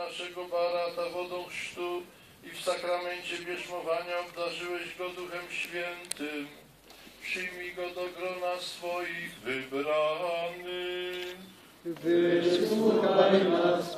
naszego barata wodą chrztu i w sakramencie bierzmowania obdarzyłeś go Duchem Świętym. Przyjmij go do grona swoich wybranych. Wysłuchaj nas,